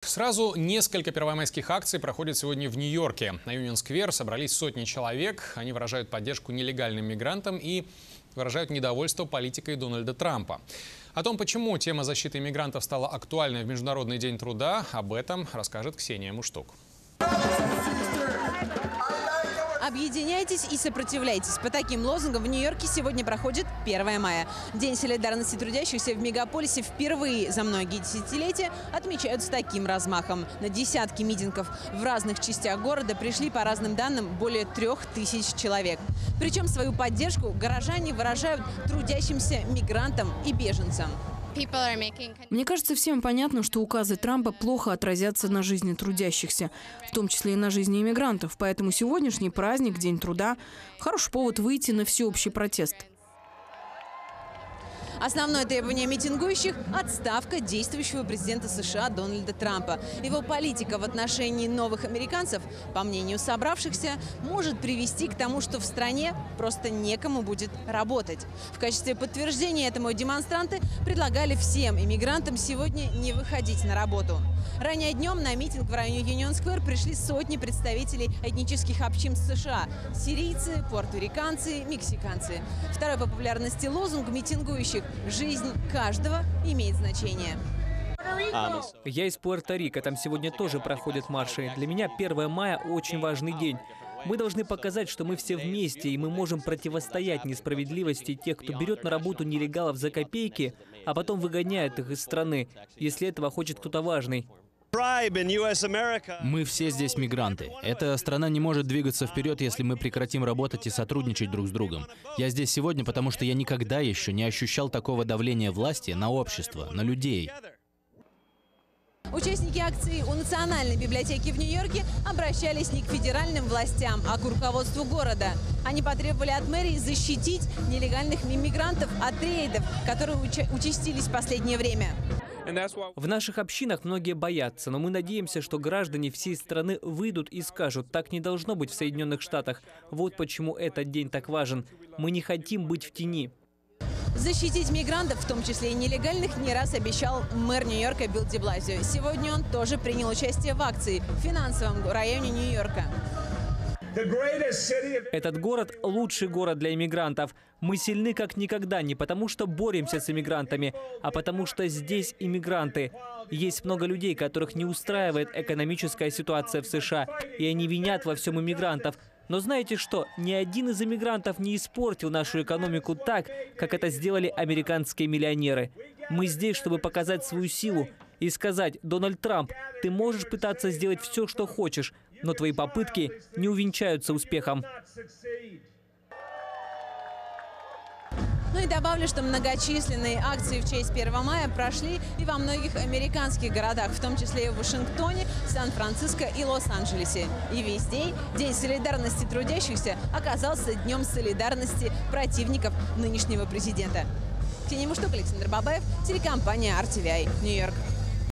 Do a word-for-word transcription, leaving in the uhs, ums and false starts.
Сразу несколько первомайских акций проходят сегодня в Нью-Йорке. На Юнион-сквер собрались сотни человек. Они выражают поддержку нелегальным мигрантам и выражают недовольство политикой Дональда Трампа. О том, почему тема защиты иммигрантов стала актуальной в Международный день труда, об этом расскажет Ксения Муштук. Объединяйтесь и сопротивляйтесь. По таким лозунгам в Нью-Йорке сегодня проходит первое мая. День солидарности трудящихся в мегаполисе впервые за многие десятилетия отмечают с таким размахом. На десятки митингов в разных частях города пришли, по разным данным, более трех тысяч человек. Причем свою поддержку горожане выражают трудящимся мигрантам и беженцам. Мне кажется, всем понятно, что указы Трампа плохо отразятся на жизни трудящихся, в том числе и на жизни иммигрантов. Поэтому сегодняшний праздник, День труда, хороший повод выйти на всеобщий протест. Основное требование митингующих – отставка действующего президента США Дональда Трампа. Его политика в отношении новых американцев, по мнению собравшихся, может привести к тому, что в стране просто некому будет работать. В качестве подтверждения этому демонстранты предлагали всем иммигрантам сегодня не выходить на работу. Ранее днем на митинг в районе Юнион-сквер пришли сотни представителей этнических общин США – сирийцы, пуэрториканцы, мексиканцы. Второй по популярности лозунг митингующих – «Жизнь каждого имеет значение». Я из Пуэрто-Рико, там сегодня тоже проходят марши. Для меня первое мая очень важный день. Мы должны показать, что мы все вместе, и мы можем противостоять несправедливости тех, кто берет на работу нелегалов за копейки, а потом выгоняет их из страны, если этого хочет кто-то важный. Мы все здесь мигранты. Эта страна не может двигаться вперед, если мы прекратим работать и сотрудничать друг с другом. Я здесь сегодня, потому что я никогда еще не ощущал такого давления власти на общество, на людей. Участники акции у Национальной библиотеки в Нью-Йорке обращались не к федеральным властям, а к руководству города. Они потребовали от мэрии защитить нелегальных иммигрантов от рейдов, которые участились в последнее время. В наших общинах многие боятся, но мы надеемся, что граждане всей страны выйдут и скажут: так не должно быть в Соединенных Штатах. Вот почему этот день так важен. Мы не хотим быть в тени. Защитить мигрантов, в том числе и нелегальных, не раз обещал мэр Нью-Йорка Билл де Блазио. Сегодня он тоже принял участие в акции в финансовом районе Нью-Йорка. Этот город – лучший город для иммигрантов. Мы сильны как никогда не потому, что боремся с иммигрантами, а потому что здесь иммигранты. Есть много людей, которых не устраивает экономическая ситуация в США, и они винят во всем иммигрантов. Но знаете что? Ни один из иммигрантов не испортил нашу экономику так, как это сделали американские миллионеры. Мы здесь, чтобы показать свою силу и сказать: Дональд Трамп, ты можешь пытаться сделать все, что хочешь, но твои попытки не увенчаются успехом. Ну и добавлю, что многочисленные акции в честь первого мая прошли и во многих американских городах, в том числе и в Вашингтоне, Сан-Франциско и Лос-Анджелесе. И везде День солидарности трудящихся оказался днем солидарности противников нынешнего президента. Ксения Муштук, Александр Бабаев, телекомпания ар ти ви ай, Нью-Йорк.